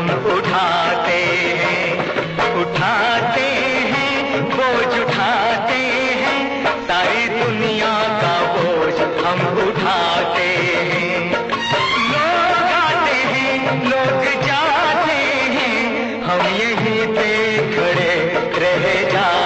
ہم اٹھاتے ہیں بوجھ اٹھاتے ہیں، ساری دنیا کا بوجھ ہم اٹھاتے ہیں۔ لوگ آتے ہیں لوگ جاتے ہیں، ہم یہیں پہ کھڑے رہ جاتے ہیں۔